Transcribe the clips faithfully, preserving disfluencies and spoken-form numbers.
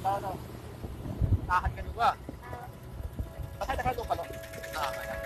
Tahu tahu. Tahan ka juga. Pasal dah kalau kalau. Ah, baik.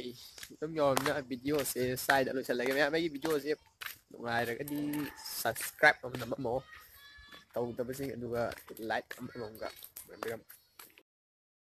ต้องยอมนะวิดีโอเสียสายเดี๋ยวเราจะอะไรกันไหมไม่วิดีโอเสียตรงไหนแล้วก็ดี subscribe ผมนำมาโมตรงตัวไปสิดูก็ไลค์ทำลงกับเหมือนเดิม